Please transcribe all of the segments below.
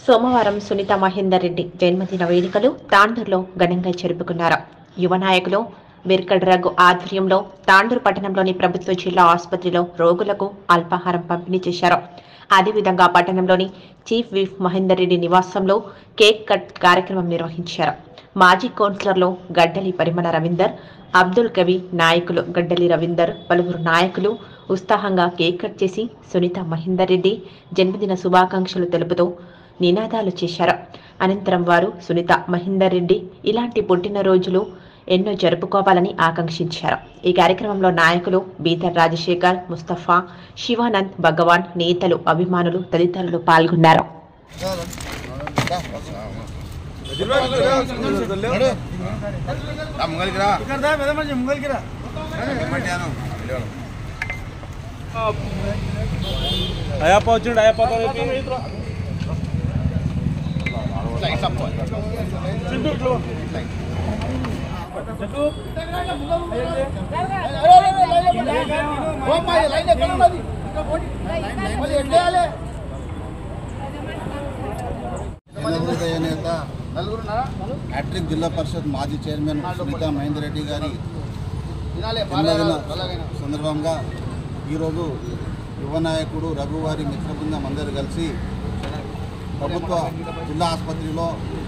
సోమవారం సునీత మహేందర్ రెడ్డి జన్మదిన వేడుకలు తాండూరులో ఘనంగా జరుపుకున్నారు. యువ నాయకులు బిర్కడ్ రఘు ఆధ్వర్యంలో తాండూరు పట్టణంలోని ప్రభుత్వ జిల్లా ఆసుపత్రిలో రోగులకు అల్పాహారం పంపిణీ చేశారు. అదేవిధంగా పట్టణంలోని చీఫ్ విప్ మహేందర్ రెడ్డి నివాసంలో కేక్ కట్ కార్యక్రమం నిర్వహించారు. మాజీ కౌన్సిలర్లు గడ్డలి పరిమళ రవీందర్, అబ్దుల్ కవి, నాయకులు గడ్డలి రవీందర్, పలువురు నాయకులు ఉత్సాహంగా కేక్ కట్ చేసి సునీత మహేందర్ రెడ్డి జన్మదిన శుభాకాంక్షలు తెలుపుతూ నినాదాలు చేశారు. అనంతరం వారు సునీత మహేందర్ రెడ్డి ఇలాంటి పుట్టినరోజులు ఎన్నో జరుపుకోవాలని ఆకాంక్షించారు. ఈ కార్యక్రమంలో నాయకులు బీదర్ రాజశేఖర్, ముస్తఫా, శివానంద్, భగవాన్, నేతలు, అభిమానులు తదితరులు పాల్గొన్నారు. హ్యాట్రిక్ జిల్లా పరిషత్ మాజీ చైర్మన్ సునీత మహేందర్ రెడ్డి గారి జన్మదిన సందర్భంగా ఈరోజు యువ నాయకుడు రఘు వారి మిత్ర బృందం అందరూ కలిసి ప్రభుత్వ జిల్లా ఆసుపత్రిలో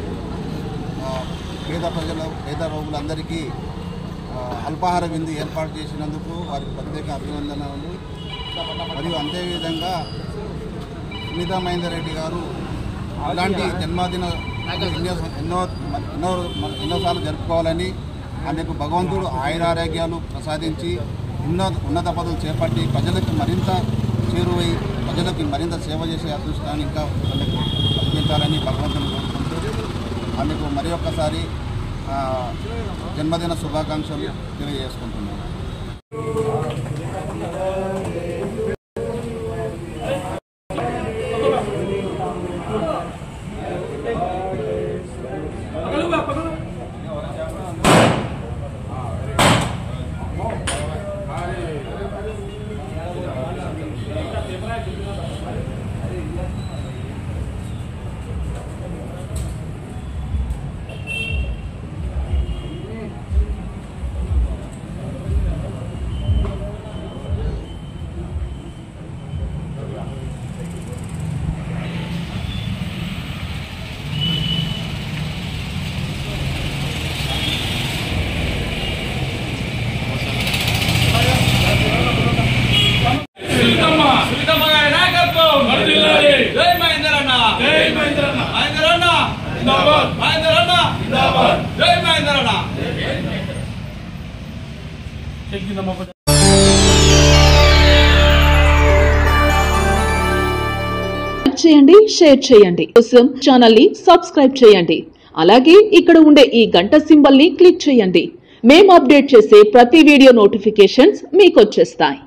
పేద రోగులందరికీ అల్పాహార విందు ఏర్పాటు చేసినందుకు వారికి ప్రత్యేక అభినందనలు. మరియు అంతేవిధంగా సునీత మహేందర్ రెడ్డి గారు ఇలాంటి జన్మదిన ఎన్నోసార్లు జరుపుకోవాలని, ఆమెకు భగవంతుడు ఆయురారోగ్యాలు ప్రసాదించి ఉన్నత పదవులు చేపట్టి ప్రజలకు మరింత చేరువై ప్రజలకు మరింత సేవ చేసే అదృష్టాన్ని ఇంకా వాళ్ళకు కల్పించాలని భగవంతుని కోరుకుంటూ ఆమెకు మరి ఒక్కసారి జన్మదిన శుభాకాంక్షలు తెలియజేసుకుంటున్నాను. చేయండి, షేర్ చేయండి, కోసం ఛానల్ ని సబ్స్క్రైబ్ చేయండి. అలాగే ఇక్కడ ఉండే ఈ గంట సింబల్ ని క్లిక్ చేయండి. మేము అప్డేట్ చేసే ప్రతి వీడియో నోటిఫికేషన్స్ మీకు వచ్చేస్తాయి.